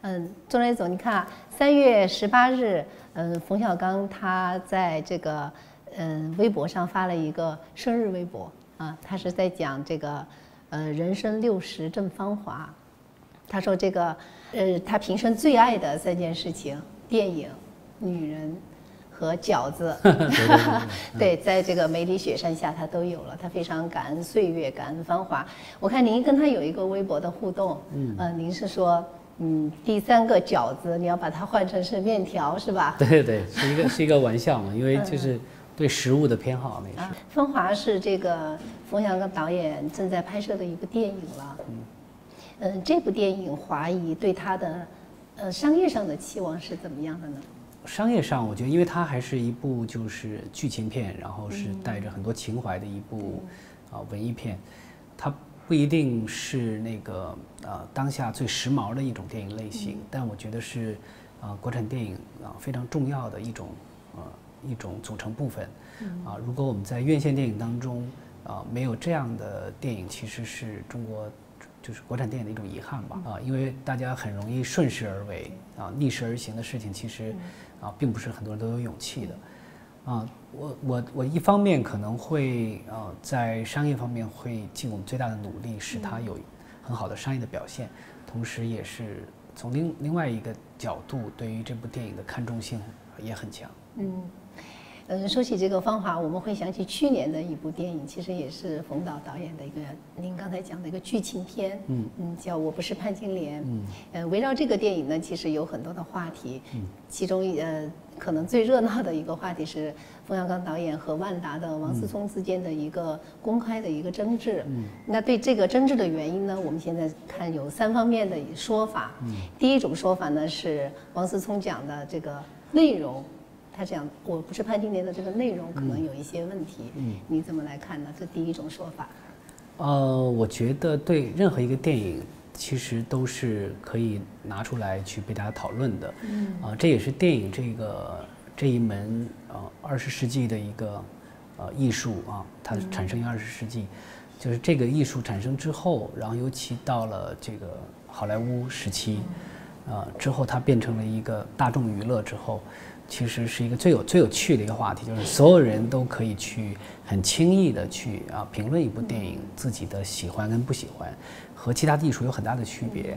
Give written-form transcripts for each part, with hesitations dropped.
钟磊总，你看啊，3月18日，冯小刚他在这个微博上发了一个生日微博啊，他是在讲这个人生60正芳华。他说这个他平生最爱的3件事情：电影、女人和饺子。对，在这个梅里雪山下他都有了，他非常感恩岁月，感恩芳华。我看您跟他有一个微博的互动，您是说。第3个饺子，你要把它换成是面条，是吧？ 对对，是一个玩笑嘛，因为就是对食物的偏好那是。 芳华是这个冯小刚导演正在拍摄的一部电影了。这部电影华谊对他的商业上的期望是怎么样的呢？ 商业上，我觉得因为它还是一部就是剧情片，然后是带着很多情怀的一部文艺片，它不一定是那个当下最时髦的一种电影类型，但我觉得是国产电影非常重要的一种组成部分。如果我们在院线电影当中没有这样的电影，其实是中国就是国产电影的一种遗憾吧。因为大家很容易顺势而为逆势而行的事情，其实并不是很多人都有勇气的。我一方面可能会在商业方面会尽我们最大的努力，使它有很好的商业的表现，同时也是从另外一个角度，对于这部电影的看重性也很强。 说起这个芳华，我们会想起去年的一部电影，其实也是冯导演的一个，您刚才讲的一个剧情片，叫《我不是潘金莲》。围绕这个电影呢，其实有很多的话题，其中可能最热闹的一个话题是冯小刚导演和万达的王思聪之间的一个公开的一个争执。那对这个争执的原因呢，我们现在看有3方面的说法。第一种说法呢是王思聪讲的这个内容。他讲我不是潘金莲的这个内容可能有一些问题，你怎么来看呢？这第一种说法。 我觉得对任何一个电影，其实都是可以拿出来去被大家讨论的。这也是电影这一门20世纪的一个艺术它产生于20世纪，就是这个艺术产生之后，然后尤其到了这个好莱坞时期，之后它变成了一个大众娱乐之后。其实是一个最有趣的一个话题，就是所有人都可以去很轻易的去评论一部电影，自己的喜欢跟不喜欢，和其他的艺术有很大的区别，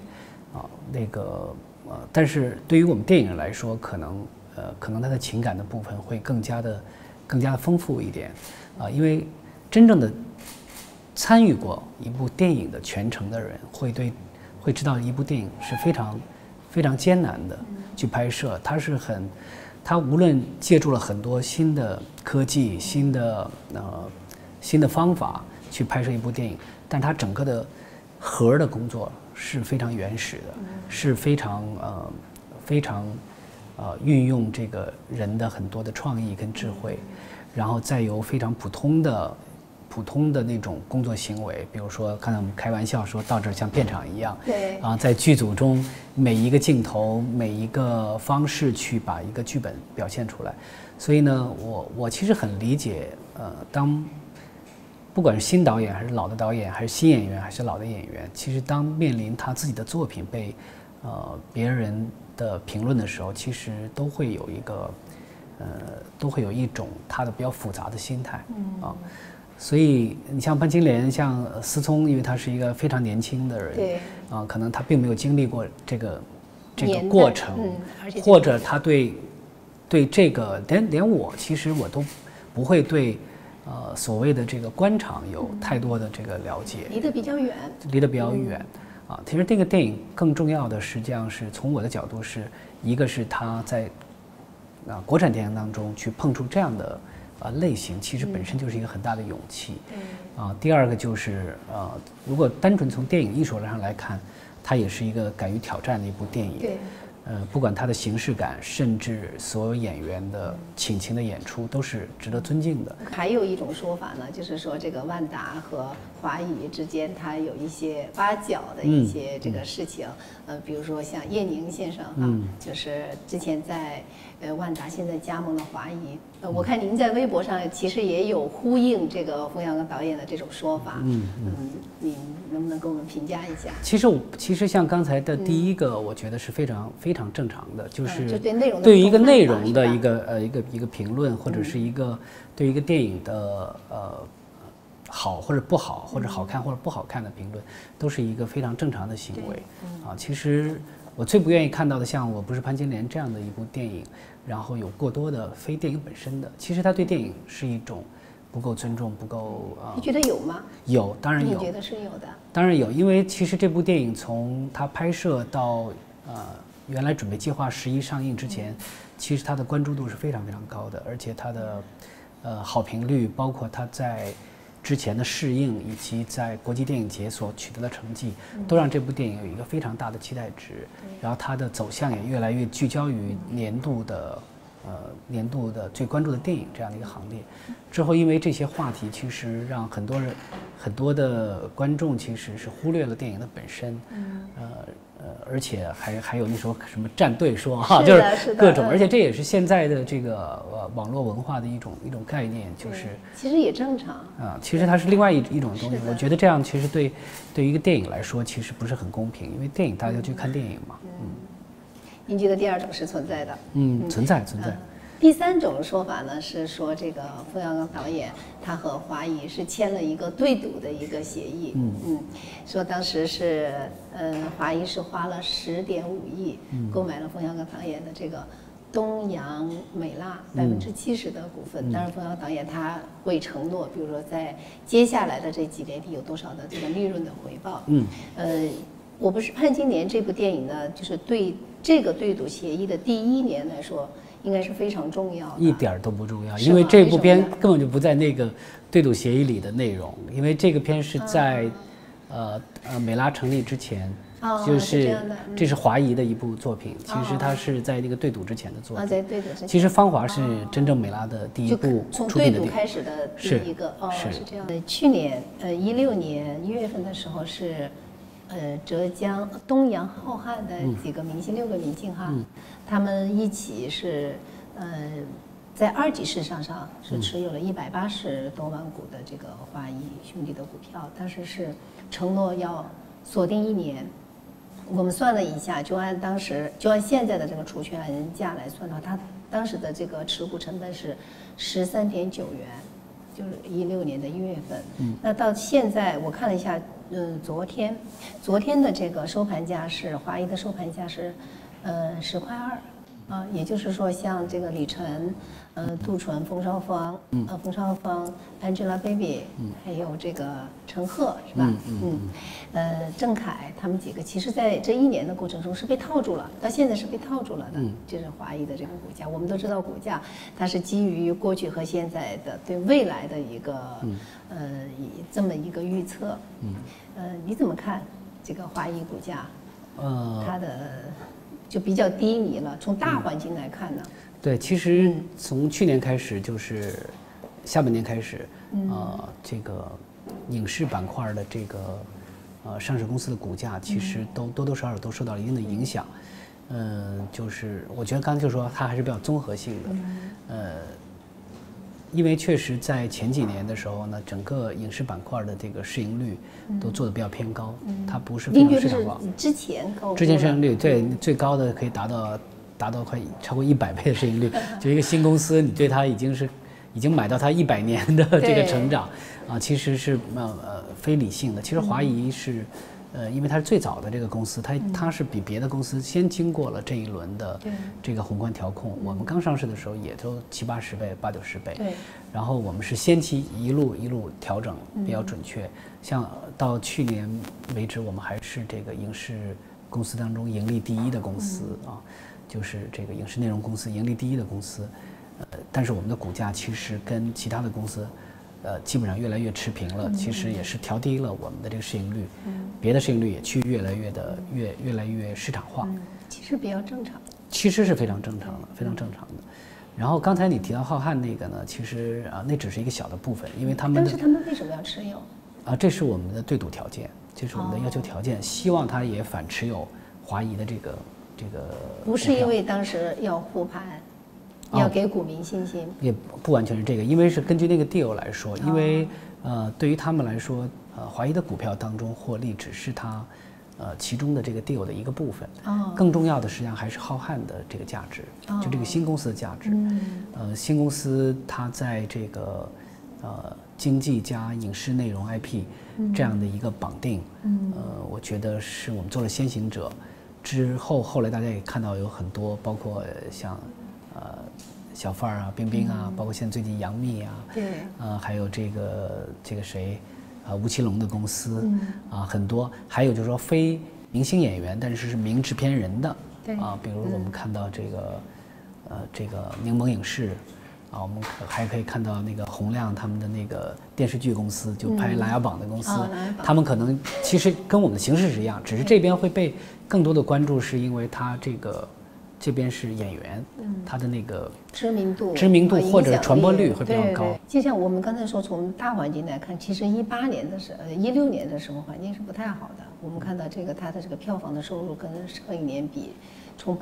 但是对于我们电影人来说，可能它的情感的部分会更加的丰富一点，因为真正的参与过一部电影的全程的人，会知道一部电影是非常艰难的去拍摄，它无论借助了很多新的科技、新的方法去拍摄一部电影，但它整个的核的工作是非常原始的，是非常运用这个人的很多的创意跟智慧，然后再由非常普通的那种工作行为，比如说刚才我们开玩笑说到这儿像片场一样， 对在剧组中每一个镜头、每一个方式去把一个剧本表现出来。所以呢，我其实很理解，当不管是新导演还是老的导演，还是新演员还是老的演员，其实当面临他自己的作品被别人的评论的时候，其实都会有一种他的比较复杂的心态所以你像潘金莲，像思聪，因为他是一个非常年轻的人， 对可能他并没有经历过这个过程，或者他对这个连我其实我都不会对所谓的这个官场有太多的这个了解， 离得比较远。 其实这个电影更重要的，实际上是从我的角度是一个是他在国产电影当中去碰出这样的类型，其实本身就是一个很大的勇气。第二个就是如果单纯从电影艺术上来看，它也是一个敢于挑战的一部电影。 对。 不管它的形式感，甚至所有演员的倾情的演出，都是值得尊敬的。 还有一种说法呢，就是说这个万达和华谊之间它有一些挖角的一些这个事情，比如说像叶宁先生就是之前在万达现在加盟了华谊，我看您在微博上其实也有呼应这个冯小刚导演的这种说法，您能不能给我们评价一下？ 其实像刚才的第一个，我觉得是非常非常正常的，就是对于一个内容的一个评论，或者是对一个电影的好或者不好，或者好看或者不好看的评论，都是一个非常正常的行为。其实我最不愿意看到的，像《我不是潘金莲》这样的一部电影，然后有过多的非电影本身的，其实它对电影是一种不够尊重，不够你觉得有吗？ 有，当然有。 你觉得是有的？ 当然有，因为其实这部电影从它拍摄到原来准备计划11上映之前，其实它的关注度是非常非常高的，而且它的好评率，包括它在之前的试映以及在国际电影节所取得的成绩，都让这部电影有一个非常大的期待值。然后它的走向也越来越聚焦于年度的最关注的电影这样的一个行列。之后因为这些话题，其实让很多的观众其实是忽略了电影的本身。而且还有那时候什么站队说就是各种，而且这也是现在的这个网络文化的一种概念，就是其实也正常其实它是另外一种东西。我觉得这样其实对于一个电影来说，其实不是很公平，因为电影大家就去看电影嘛。 您觉得第二种是存在的？ 存在。 第三种说法呢是说，这个冯小刚导演他和华谊是签了一个对赌的一个协议，说当时是华谊是花了10.5亿购买了冯小刚导演的这个东洋美蜡70%的股份，当然冯小刚导演他会承诺，比如说在接下来的这几年里有多少的这个利润的回报。我不是潘金莲这部电影呢，就是对这个对赌协议的第1年来说，应该是非常重要的， 一点都不重要，因为这部片根本就不在那个对赌协议里的内容，因为这个片是在美拉成立之前，就是这是华谊的一部作品，其实它是在那个对赌之前的作品。 在对赌之前， 其实《芳华》是真正美拉的第一部从对赌开始的第一个，是这样的。去年16年1月份的时候是。浙江东洋浩瀚的几个明星，6个明星哈，他们一起是在2级市场上是持有了180多万股的这个华谊兄弟的股票，当时是承诺要锁定1年。我们算了一下，就按现在的这个除权价来算的话，他当时的这个持股成本是13.9元，就是16年的1月份。那到现在我看了一下。昨天的这个收盘价是华谊的收盘价是，10.2块，也就是说，像这个李晨、杜淳、冯绍峰、Angelababy，还有这个陈赫是吧？郑恺他们几个，其实在这1年的过程中是被套住了，到现在是被套住了的。就是华谊的这个股价，我们都知道股价它是基于过去和现在的对未来的一个这么一个预测。你怎么看这个华谊股价？它的就比较低迷了。从大环境来看呢？ 对，其实从去年开始，就是下半年开始，这个影视板块的这个上市公司的股价，其实都多多少少都受到了一定的影响。就是我觉得刚才就说它还是比较综合性的。因为确实在前几年的时候呢，整个影视板块的这个市盈率都做得比较偏高，它不是非常市场化。 之前市盈率对最高的可以达到快超过100倍的市盈率，就一个新公司，你对它已经买到它100年的这个成长，其实是非理性的。其实华谊是。因为它是最早的这个公司，它是比别的公司先经过了这一轮的这个宏观调控。我们刚上市的时候也都70-80倍、80-90倍，然后我们是先期一路调整比较准确。像到去年为止，我们还是这个影视公司当中盈利第1的公司就是这个影视内容公司盈利第1的公司。但是我们的股价其实跟其他的公司。基本上越来越持平了，其实也是调低了我们的这个市盈率，别的市盈率也趋于越来越市场化， 其实比较正常， 其实是非常正常的，非常正常的。然后刚才你提到浩瀚那个呢，其实那只是一个小的部分，因为但是他们为什么要持有？ 这是我们的对赌条件，这是我们的要求条件，希望他也反持有华谊的这个不是因为当时要护盘，要给股民信心， 也不完全是这个，因为是根据那个 deal 来说，因为对于他们来说，华谊的股票当中获利只是它其中的这个 deal 的一个部分，更重要的实际上还是浩瀚的这个价值，就这个新公司的价值。新公司它在这个经济加影视内容 IP 这样的一个绑定，我觉得是我们做了先行者。后来大家也看到有很多，包括像小范儿啊、冰冰啊，包括现在最近杨幂啊， 对， 还有这个谁吴奇隆的公司很多，还有就是说非明星演员，但是是名制片人的， 对比如我们看到这个柠檬影视。我们还可以看到那个洪亮他们的那个电视剧公司，就拍《琅琊榜》的公司，他们可能其实跟我们的形式是一样，只是这边会被更多的关注，是因为他这边是演员，他的那个知名度或者传播率会比较高。 对，就像我们刚才说，从大环境来看，其实16年的生活环境是不太好的。我们看到它的这个票房的收入跟上一年比，从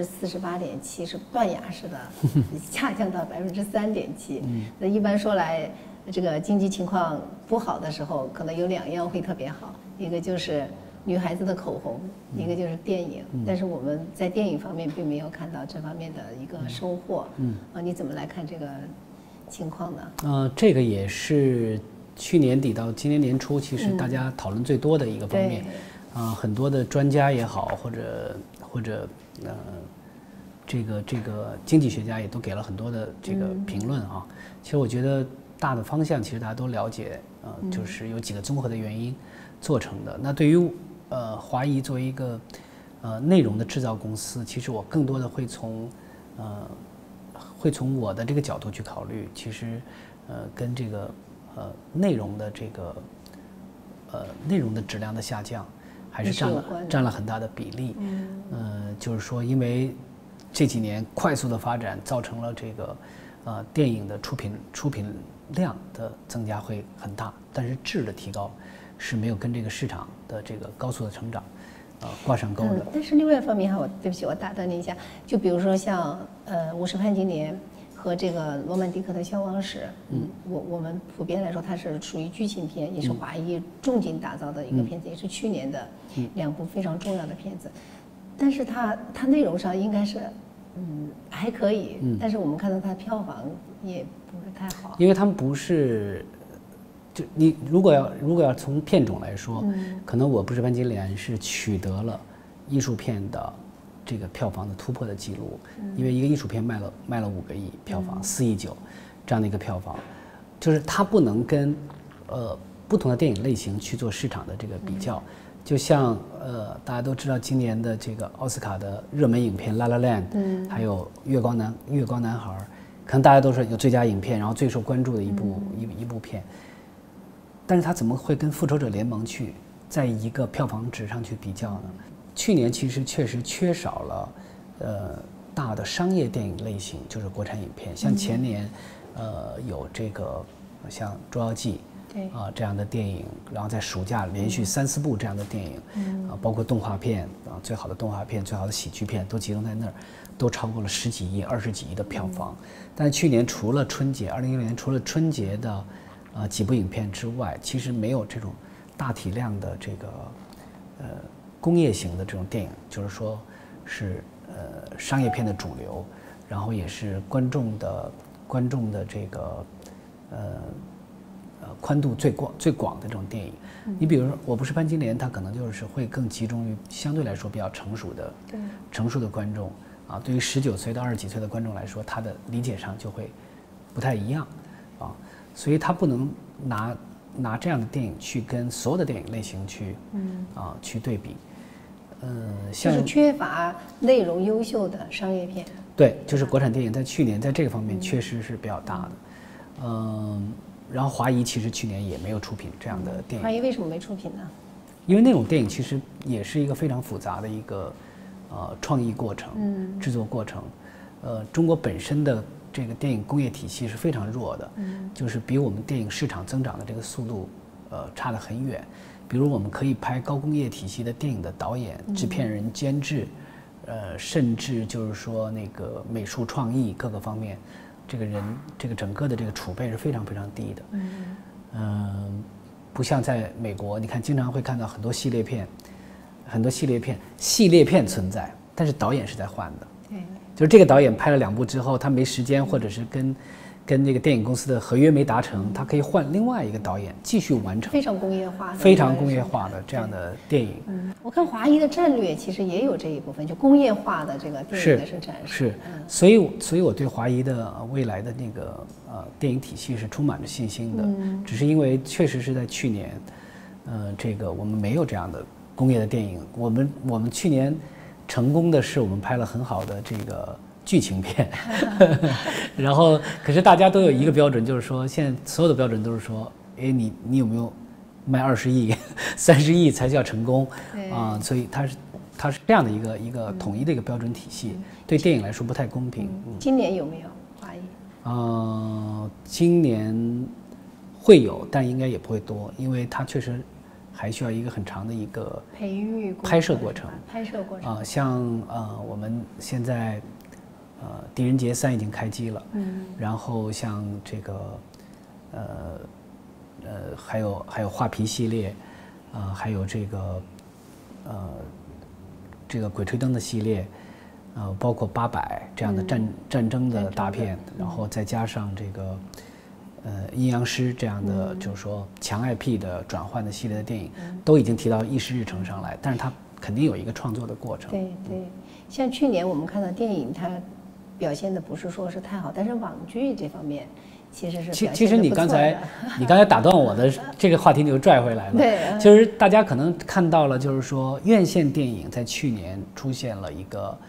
48.7%是断崖式的下降到3.7%。那一般说来，这个经济情况不好的时候，可能有2样会特别好，一个就是女孩子的口红，一个就是电影。但是我们在电影方面并没有看到这方面的一个收获。你怎么来看这个情况呢？ 这个也是去年底到今年年初，其实大家讨论最多的一个方面。很多的专家也好，或者这个经济学家也都给了很多的这个评论啊。其实我觉得大的方向其实大家都了解，就是有几个综合的原因做成的。那对于华谊作为一个内容的制造公司，其实我更多的会从我的这个角度去考虑，其实跟这个内容的这个内容的质量的下降。还是占了很大的比例，就是说，因为这几年快速的发展，造成了这个电影的出品量的增加会很大，但是质的提高是没有跟这个市场的这个高速的成长挂上钩的。 但是另外一方面哈，对不起，我打断您一下，就比如说像我是潘金莲和这个罗曼蒂克的消亡史，我们普遍来说它是属于剧情片，也是华谊重金打造的一个片子，也是去年的2部非常重要的片子。但是它内容上应该是还可以，但是我们看到它票房也不是太好， 因为他们不是，就你如果要从片种来说，可能我不是潘金莲是取得了艺术片的这个票房的突破的记录，因为一个艺术片卖了5个亿票房，4.9亿这样的一个票房，就是它不能跟不同的电影类型去做市场的这个比较。就像大家都知道今年的这个奥斯卡的热门影片《La La Land》，还有月光男孩》，可能大家都说有最佳影片，然后最受关注的一部片，但是它怎么会跟《复仇者联盟》去在一个票房值上去比较呢？去年其实确实缺少了大的商业电影类型，就是国产影片。像前年有这个像《捉妖记》这样的电影，然后在暑假连续3、4部这样的电影，包括动画片最好的动画片、最好的喜剧片都集中在那儿，都超过了10几亿、20几亿的票房。但去年除了春节，2016年除了春节的几部影片之外，其实没有这种大体量的这个工业型的这种电影，就是说是商业片的主流，然后也是观众的这个宽度最广的这种电影。你比如说《我不是潘金莲》，它可能就是会更集中于相对来说比较成熟的观众啊。对于19岁到20几岁的观众来说，他的理解上就会不太一样啊，所以他不能拿这样的电影去跟所有的电影类型去对比。 就是缺乏内容优秀的商业片。 对，就是国产电影在去年在这个方面确实是比较大的。然后华谊其实去年也没有出品这样的电影。 华谊为什么没出品呢？ 因为那种电影其实也是一个非常复杂的一个创意过程、制作过程。中国本身的这个电影工业体系是非常弱的，就是比我们电影市场增长的这个速度差得很远。比如我们可以拍高工业体系的电影的导演、制片人、监制，甚至就是说那个美术创意各个方面，这个整个的这个储备是非常非常低的。不像在美国，你看经常会看到很多系列片，系列片存在，但是导演是在换的。对，就是这个导演拍了2部之后，他没时间，或者是跟这个电影公司的合约没达成，他可以换另外一个导演继续完成。 非常工业化的。 非常工业化的这样的电影。 我看华谊的战略其实也有这一部分，就工业化的这个电影的生产。 是，所以我对华谊的未来的那个电影体系是充满着信心的。只是因为确实是在去年，这个我们没有这样的工业的电影。我们去年成功的是我们拍了很好的这个剧情片，然后可是大家都有一个标准，就是说现在所有的标准都是说，哎，你有没有卖20亿、30亿才叫成功啊？所以它是这样的一个统一的一个标准体系，对电影来说不太公平。 今年有没有华谊？ 今年会有，但应该也不会多，因为它确实还需要一个很长的一个培育拍摄过程。像我们现在狄仁杰3已经开机了，然后像这个还有画皮系列，还有这个鬼吹灯的系列，包括800这样的战争的大片，然后再加上这个阴阳师这样的就是说强 IP 的转换的系列的电影，都已经提到议事日程上来，但是它肯定有一个创作的过程。 对，像去年我们看到电影，它表现的不是说是太好，但是网剧这方面其实是表现得不错的。 其实你刚才打断我的这个话题，你就拽回来了。 对， 就是大家可能看到了，就是说院线电影在去年出现了一个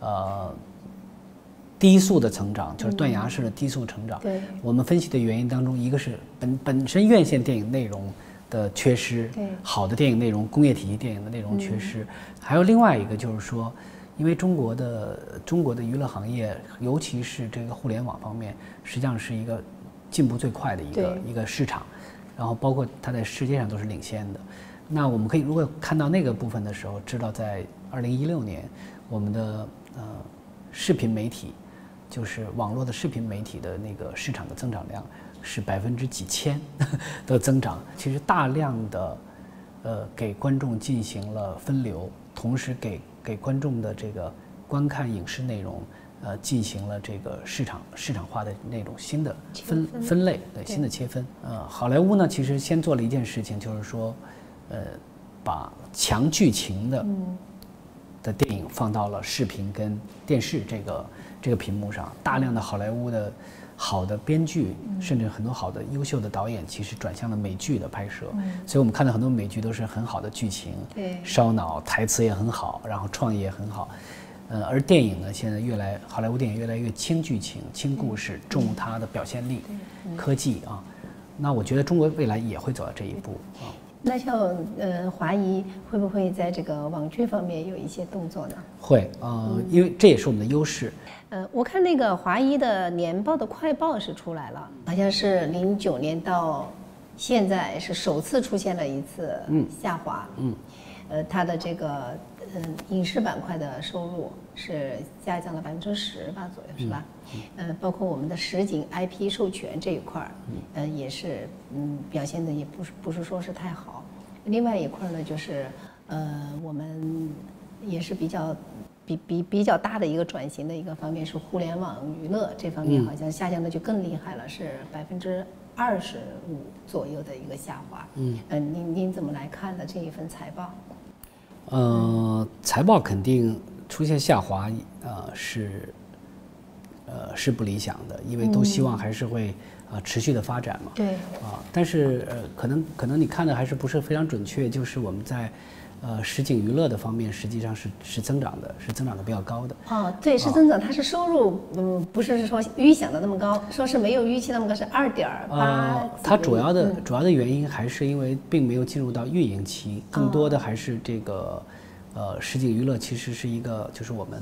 低速的成长，就是断崖式的低速成长。 对， 我们分析的原因当中，一个是本身院线电影内容的缺失，好的电影内容、工业体系电影的内容缺失，还有另外一个就是说，因为中国的娱乐行业，尤其是这个互联网方面，实际上是一个进步最快的一个市场，然后包括它在世界上都是领先的。那我们可以如果看到那个部分的时候，知道在2016年，我们的视频媒体，就是网络的视频媒体的那个市场的增长量是几千的增长，其实大量的给观众进行了分流，同时给观众的这个观看影视内容，进行了这个市场化的那种新的分类，新的切分。好莱坞呢，其实先做了一件事情，就是说，把强剧情的电影放到了视频跟电视这个屏幕上，大量的好莱坞的好的编剧，甚至很多好的优秀的导演，其实转向了美剧的拍摄。所以我们看到很多美剧都是很好的剧情，烧脑，台词也很好，然后创意也很好。而电影呢，现在好莱坞电影越来越轻剧情、轻故事，重它的表现力、科技啊。那我觉得中国未来也会走到这一步啊。 那像华谊会不会在这个网剧方面有一些动作呢？ 会，因为这也是我们的优势。 我看那个华谊的年报的快报是出来了，好像是09年到现在是首次出现了一次下滑。它的这个影视板块的收入是下降了10%吧左右，是吧？包括我们的实景 IP 授权这一块也是表现的也不是说是太好。另外一块呢，就是我们也是比较大的一个转型的一个方面是互联网娱乐这方面，好像下降的就更厉害了，是25%左右的一个下滑。您怎么来看的这一份财报？ 财报肯定出现下滑，是不理想的，因为都希望还是会持续的发展嘛。 对。 但是可能你看的还是不是非常准确，就是我们在实景娱乐的方面实际上是增长的，是增长的比较高的。 对，是增长，它是收入不是说预想的那么高，说是没有预期那么高，是2.8。 它主要的原因还是因为并没有进入到运营期，更多的还是这个实景娱乐其实是一个就是我们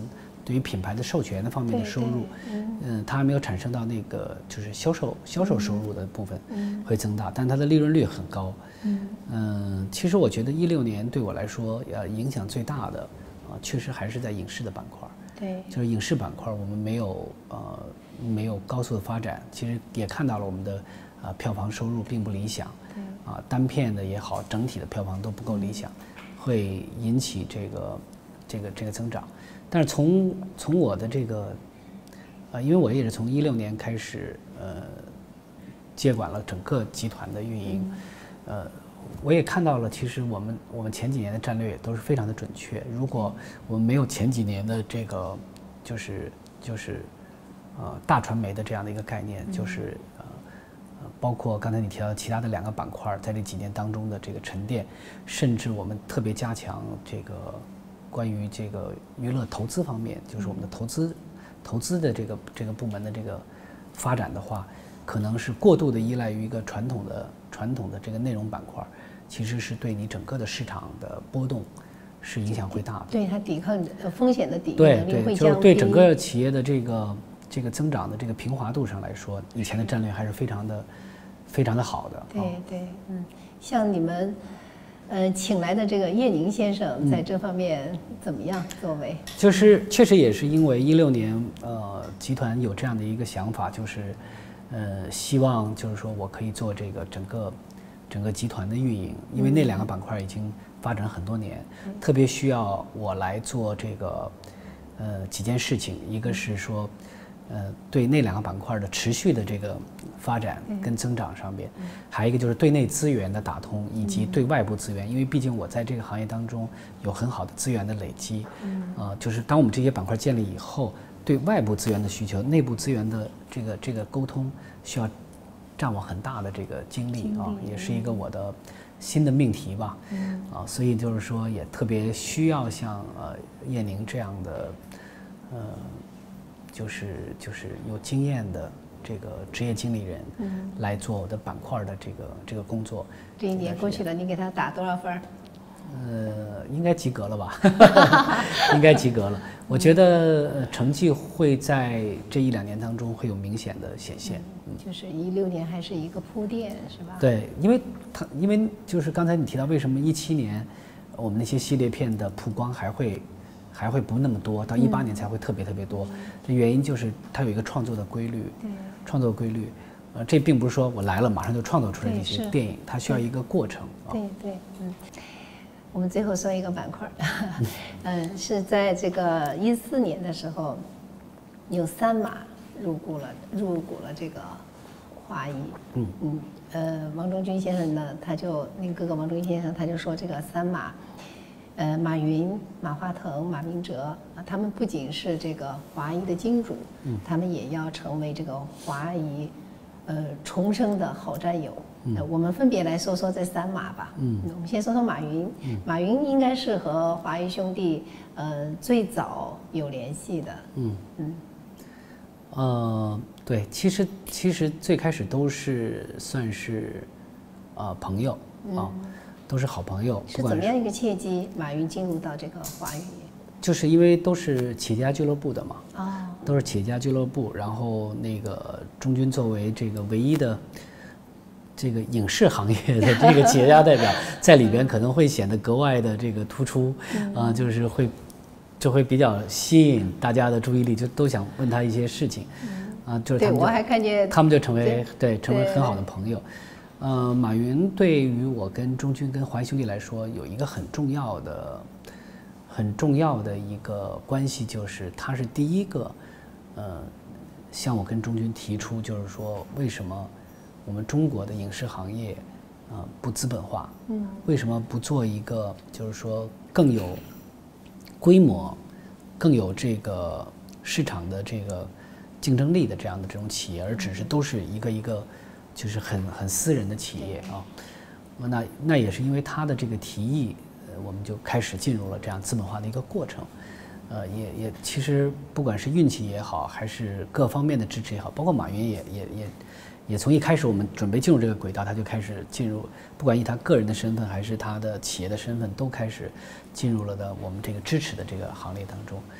对于品牌的授权的方面的收入，它还没有产生到那个就是销售收入的部分会增大，但它的利润率很高。其实我觉得16年对我来说，影响最大的确实还是在影视的板块。 对， 就是影视板块我们没有高速的发展，其实也看到了我们的票房收入并不理想。单片的也好，整体的票房都不够理想，会引起这个增长。但是从我的这个因为我也是从16年开始接管了整个集团的运营，我也看到了，其实我们前几年的战略也都是非常的准确。如果我们没有前几年的这个就是大传媒的这样的一个概念，就是包括刚才你提到其他的2个板块，在这几年当中的这个沉淀，甚至我们特别加强这个关于这个娱乐投资方面，就是我们的投资的这个部门的这个发展的话，可能是过度的依赖于一个传统的这个内容板块，其实是对你整个的市场的波动是影响会大的。 对它抵抗风险的抵御能力会降低。 就是对整个企业的这个增长的这个平滑度上来说，以前的战略还是非常的好的。 对，像你们请来的这个叶宁先生，在这方面怎么样作为？ 就是确实也是因为16年集团有这样的一个想法，就是希望就是说我可以做这个整个集团的运营，因为那2个板块已经发展很多年，特别需要我来做这个几件事情，一个是说对那2个板块的持续的这个发展跟增长上面，还有一个就是对内资源的打通，以及对外部资源，因为毕竟我在这个行业当中有很好的资源的累积，就是当我们这些板块建立以后，对外部资源的需求、内部资源的这个沟通需要占我很大的这个精力啊，也是一个我的新的命题吧。所以就是说也特别需要像叶宁这样的就是有经验的这个职业经理人来做我的板块的这个工作。 这1年过去了，你给他打多少分？ 应该及格了吧？应该及格了。我觉得成绩会在这1-2年当中会有明显的显现。 就是16年还是一个铺垫，是吧？ 对，因为就是刚才你提到为什么17年我们那些系列片的曝光还会不那么多，到18年才会特别多。这原因就是它有一个创作的规律，这并不是说我来了马上就创作出来这些电影，它需要一个过程。 对，我们最后说一个板块，是在这个14年的时候，有3码入股了这个华谊。王中军先生呢，那个哥哥王中军先生他就说这个3码。马云、马化腾、马明哲他们不仅是这个华谊的金主，他们也要成为这个华谊重生的好战友。我们分别来说说这3码吧。我们先说说马云。马云应该是和华谊兄弟最早有联系的。 对，其实最开始都是算是朋友都是好朋友。 是怎么样一个契机，马云进入到这个华谊？ 就是因为都是企业家俱乐部的嘛，都是企业家俱乐部。然后那个中军作为这个唯一的这个影视行业的这个企业家代表，在里边可能会显得格外的这个突出，就是就会比较吸引大家的注意力，就都想问他一些事情，就是我还看见他们就成为很好的朋友。马云对于我跟中军跟华谊兄弟来说，有一个很重要的一个关系，就是他是第一个，向我跟中军提出，就是说为什么我们中国的影视行业，不资本化，为什么不做一个就是说更有规模、更有这个市场的这个竞争力的这样的这种企业，而只是都是一个。就是很私人的企业啊，那也是因为他的这个提议，我们就开始进入了这样资本化的一个过程，也其实不管是运气也好，还是各方面的支持也好，包括马云也从一开始我们准备进入这个轨道，他就开始进入，不管以他个人的身份还是他的企业的身份，都开始进入了我们这个支持的这个行列当中。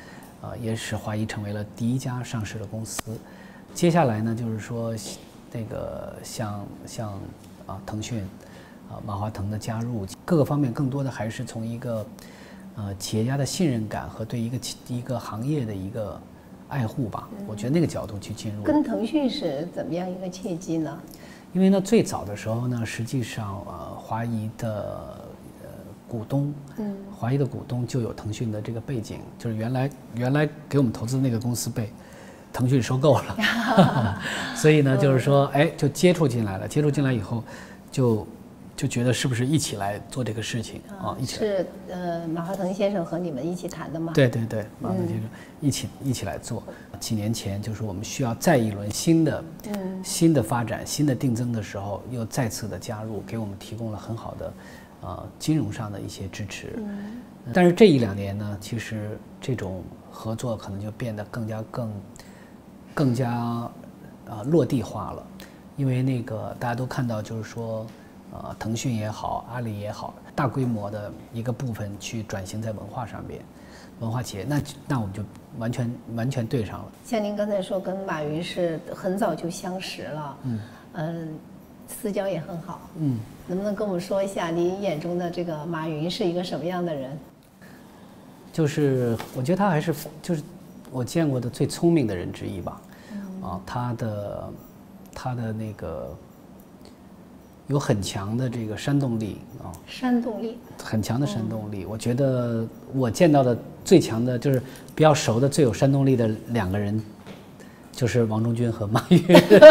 也使华谊成为了第一家上市的公司。接下来呢，就是说那个像腾讯马化腾的加入，各个方面更多的还是从一个企业家的信任感和对一个行业的一个爱护吧，我觉得那个角度去进入。 跟腾讯是怎么样一个契机呢？ 因为呢，最早的时候呢，实际上华谊的股东，华谊的股东就有腾讯的这个背景，就是原来给我们投资的那个公司被腾讯收购了，所以呢，就是说，哎，就接触进来了。接触进来以后，就觉得是不是一起来做这个事情啊？一起是马化腾先生和你们一起谈的吗？ 对，马化腾先生一起来做。几年前，就是我们需要再一轮新的发展、新的定增的时候，又再次的加入，给我们提供了很好的金融上的一些支持。但是这1、2年呢，其实这种合作可能就变得更加落地化了，因为那个大家都看到，就是说，腾讯也好，阿里也好，大规模的一个部分去转型在文化上边，文化企业，那我们就完全对上了。 像您刚才说，跟马云是很早就相识了，私交也很好，能不能跟我们说一下您眼中的这个马云是一个什么样的人？ 就是我觉得他还是就是我见过的最聪明的人之一吧，他的那个有很强的这个煽动力煽动力， 很强的煽动力。我觉得我见到的最强的就是比较熟的最有煽动力的2个人，就是王中军和马云。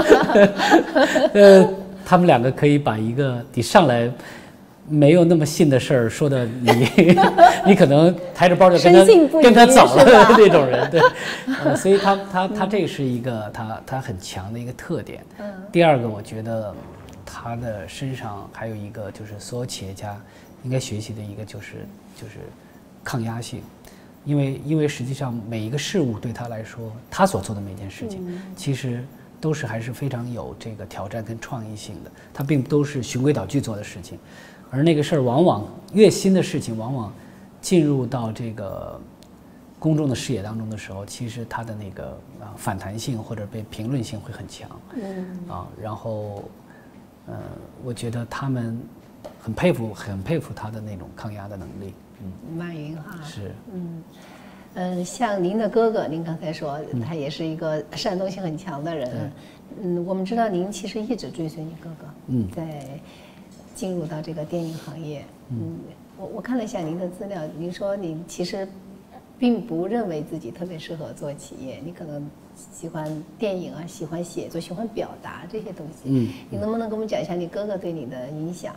他们2个可以把一个你上来没有那么信的事儿说的你可能抬着包就跟他走了那种人，对，所以他这是一个他很强的一个特点。第二个，我觉得他的身上还有一个就是所有企业家应该学习的一个就是抗压性，因为实际上每一个事物对他来说，他所做的每件事情其实都是还是非常有这个挑战跟创意性的，它并不都是循规蹈矩做的事情。而那个事儿往往越新的事情，往往进入到这个公众的视野当中的时候，其实它的那个反弹性或者被评论性会很强。然后我觉得他们很佩服他的那种抗压的能力。 马云哈是。 像您的哥哥，您刚才说他也是一个煽动性很强的人。我们知道您其实一直追随你哥哥，在进入到这个电影行业。我看了一下您的资料，您说您其实并不认为自己特别适合做企业，你可能喜欢电影啊，喜欢写作，喜欢表达这些东西。你能不能跟我们讲一下你哥哥对你的影响？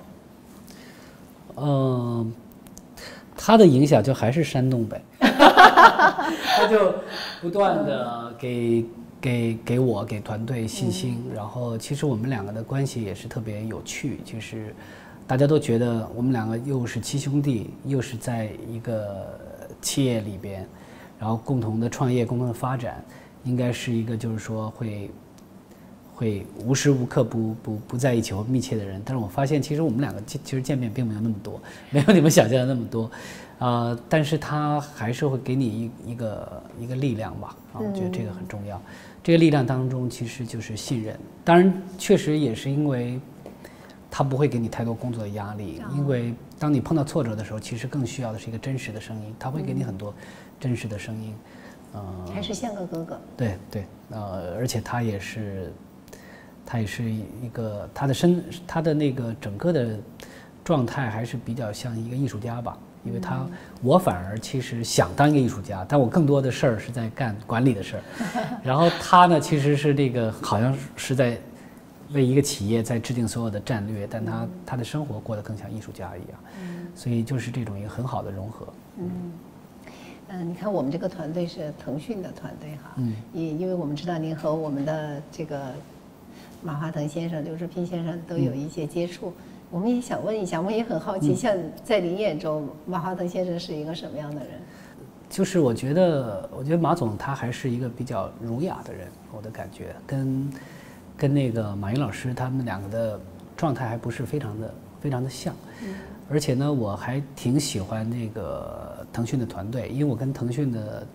他的影响就还是煽动呗，他就不断的给我给团队信心，然后其实我们2个的关系也是特别有趣，就是大家都觉得我们2个又是7兄弟，又是在一个企业里边，然后共同的创业、共同的发展，应该是一个就是说会无时无刻不在一起或密切的人。但是我发现其实我们2个其实见面并没有那么多，没有你们想象的那么多，但是他还是会给你一个力量吧，我觉得这个很重要。这个力量当中其实就是信任，当然确实也是因为他不会给你太多工作的压力，因为当你碰到挫折的时候，其实更需要的是一个真实的声音，他会给你很多真实的声音。 还是像个哥哥。 对，而且他也是一个他的那个整个的状态还是比较像一个艺术家吧，因为我反而其实想当一个艺术家，但我更多的事儿是在干管理的事儿，然后他呢其实是这个好像是在为一个企业在制定所有的战略，但他的生活过得更像艺术家一样，所以就是这种一个很好的融合。 你看我们这个团队是腾讯的团队哈，因为我们知道您和我们的这个马化腾先生、刘志斌先生都有一些接触，我们也想问一下，我们也很好奇，像在您眼中，马化腾先生是一个什么样的人？ 就是我觉得马总他还是一个比较儒雅的人，我的感觉跟那个马云老师他们2个的状态还不是非常的像。而且呢，我还挺喜欢那个腾讯的团队，因为我跟腾讯的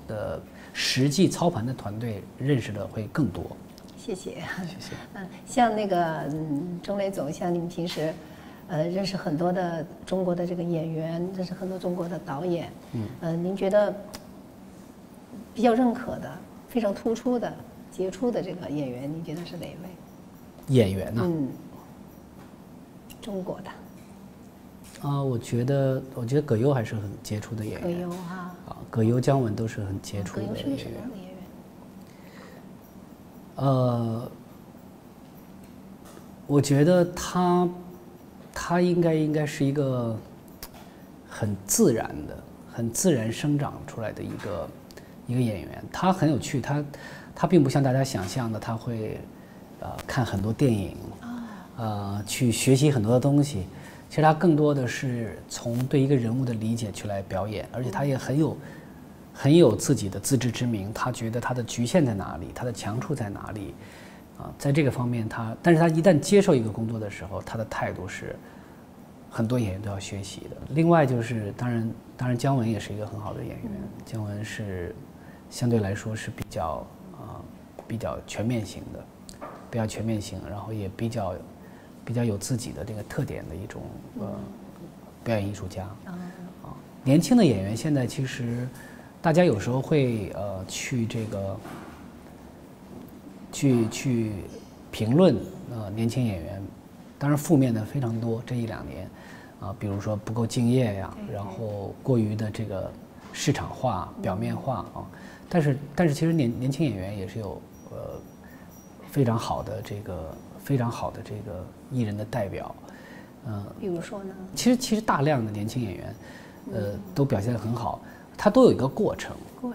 的实际操盘的团队认识的会更多。 谢谢， 谢谢。 像那个钟磊总，像你们平时认识很多的中国的这个演员，认识很多中国的导演，您觉得比较认可的、非常突出的、杰出的这个演员，您觉得是哪一位？ 演员呢？ 中国的。 我觉得葛优还是很杰出的演员。 葛优哈。 葛优、姜文都是很杰出的演员。 葛优是个什么样的演员？ 我觉得他应该是一个很自然生长出来的一个演员。他很有趣，他并不像大家想象的，他会看很多电影，去学习很多的东西。其实他更多的是从对一个人物的理解去来表演，而且他也很有自己的自知之明。他觉得他的局限在哪里，他的强处在哪里，在这个方面但是他一旦接受一个工作的时候，他的态度是很多演员都要学习的。另外就是当然姜文也是一个很好的演员，姜文是相对来说是比较全面型的，然后也比较有自己的这个特点的一种表演艺术家。年轻的演员现在其实大家有时候会去这个去评论年轻演员，当然负面的非常多，这1-2年比如说不够敬业呀，然后过于的这个市场化、表面化但是其实年轻演员也是有非常好的这个艺人的代表。 比如说呢？ 其实大量的年轻演员都表现得很好，他都有一个过程，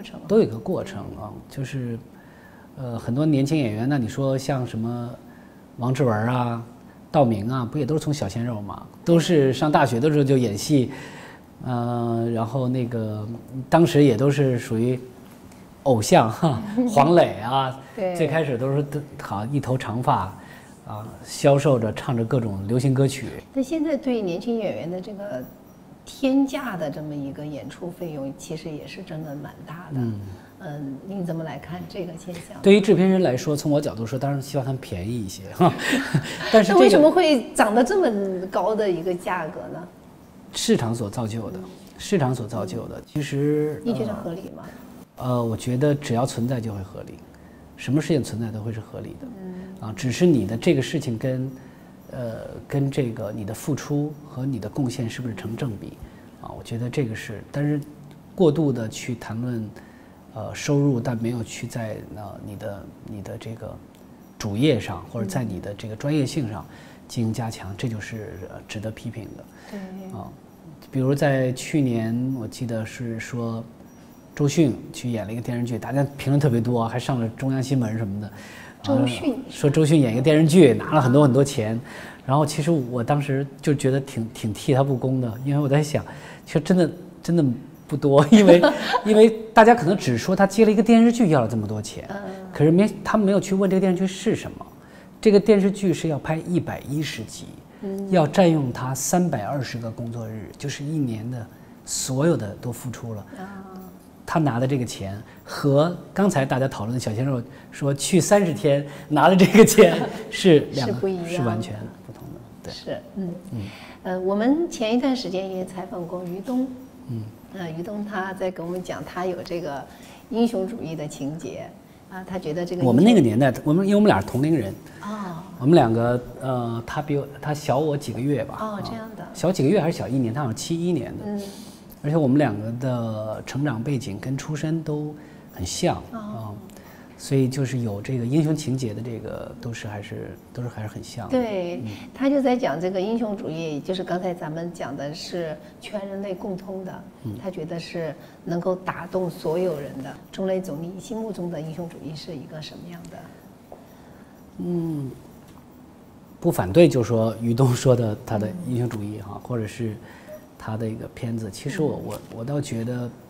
就是很多年轻演员，那你说像什么王志文啊、道明啊，不也都是从小鲜肉嘛？都是上大学的时候就演戏，然后那个当时也都是属于偶像哈，黄磊啊，最开始都是好一头长发销售着唱着各种流行歌曲。 那现在对年轻演员的这个天价的这么一个演出费用，其实也是真的蛮大的。您怎么来看这个现象？ 对于制片人来说，从我角度说，当然希望他们便宜一些哈。但是为什么会涨得这么高的一个价格呢？ 市场所造就的，其实你觉得合理吗？ 我觉得只要存在就会合理，什么事情存在都会是合理的。只是你的这个事情跟这个你的付出和你的贡献是不是成正比我觉得这个是，但是过度的去谈论收入，但没有去在你的这个主业上或者在你的这个专业性上进行加强，这就是值得批评的。 对比如在去年，我记得是说周迅去演了一个电视剧，大家评论特别多，还上了中央新闻什么的。 周迅说周迅演一个电视剧拿了很多钱，然后其实我当时就觉得挺替他不公的，因为我在想，其实真的不多，因为大家可能只说他接了一个电视剧要了这么多钱，可是他们没有去问这个电视剧是什么。这个电视剧是要拍110集，要占用他320个工作日，就是1年的所有的都付出了。他拿的这个钱和刚才大家讨论的小鲜肉说去30天拿的这个钱是不一样的， 是完全不同的。对， 是，我们前一段时间也采访过于东，于东他在跟我们讲，他有这个英雄主义的情节他觉得这个我们那个年代，因为我们俩是同龄人我们两个他小我几个月吧， 这样的， 小几个月还是小1年，他好像71年的，而且我们两个的成长背景跟出身都很像所以就是有这个英雄情节的这个都是还是很像的。 对，他就在讲这个英雄主义，就是刚才咱们讲的是全人类共通的，他觉得是能够打动所有人的。钟磊总，你心目中的英雄主义是一个什么样的？ 不反对，就说于东说的他的英雄主义或者是他的一个片子，其实我倒觉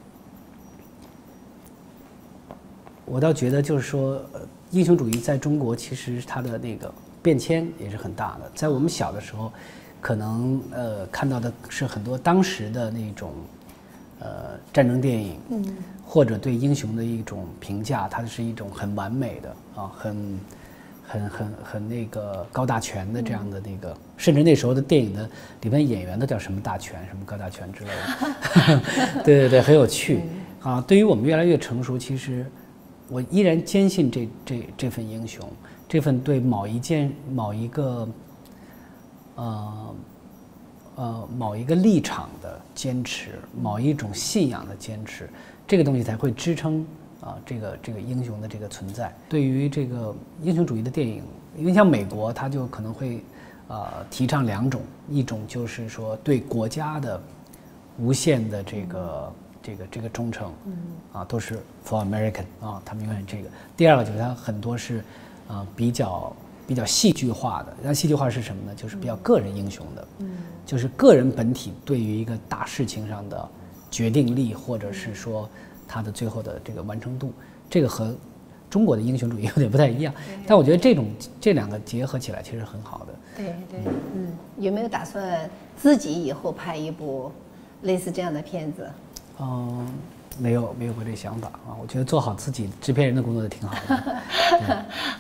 得，就是说，英雄主义在中国其实它的那个变迁也是很大的。在我们小的时候，可能看到的是很多当时的那种战争电影，或者对英雄的一种评价，它是一种很完美的啊，很那个高大全的这样的那个，甚至那时候的电影的里面演员都叫什么大全、什么高大全之类的，对对对，很有趣啊。对于我们越来越成熟，其实我依然坚信这份英雄，这份对某一个某一个立场的坚持，某一种信仰的坚持，这个东西才会支撑这个英雄的这个存在。对于这个英雄主义的电影，因为像美国，它就可能会提倡两种，一种就是说对国家的无限的这个忠诚，都是 for American 他们永远这个。第二个就是它很多是比较戏剧化的。那戏剧化是什么呢？就是比较个人英雄的，就是个人本体对于一个大事情上的决定力，或者是说他的最后的这个完成度，这个和中国的英雄主义有点不太一样。但我觉得这两个结合起来其实很好的。 对对，有没有打算自己以后拍一部类似这样的片子？ 没有过这想法啊。我觉得做好自己制片人的工作就挺好的。